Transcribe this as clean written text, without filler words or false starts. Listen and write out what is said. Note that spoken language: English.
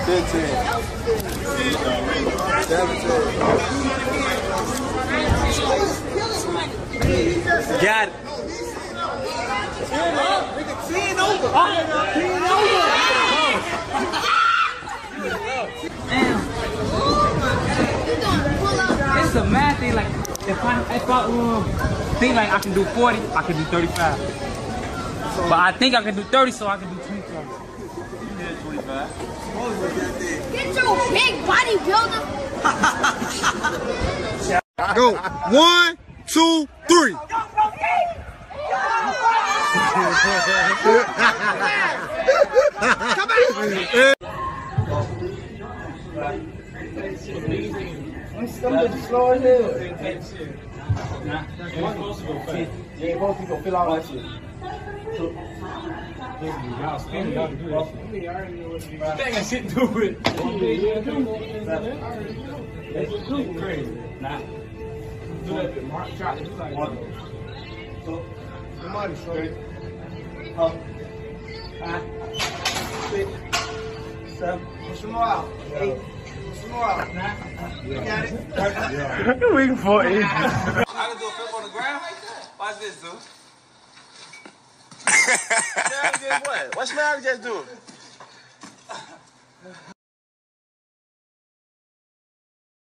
15. 17. Got it. 10 over. Damn. It's a math thing. Like if I think like I can do 40, I can do 35. But I think I can do 30, so I can do 25. Yeah, 25. Get your big bodybuilder. Go. 1, 2, 3. Come back. I'm slow as hell. Nah, You ain't supposed to go fill out that shit. y'all spinning, y'all do that shit. That ain't got shit to do with it. That's too crazy. Nah. Do that bit, Mark. Try to do like one. So, come on, straight. 5, 6, 7. Push them out. 8. Push them out. 9. You got it? Week 40. I can do a flip on the ground. Watch this, dude. What? What Smack just do?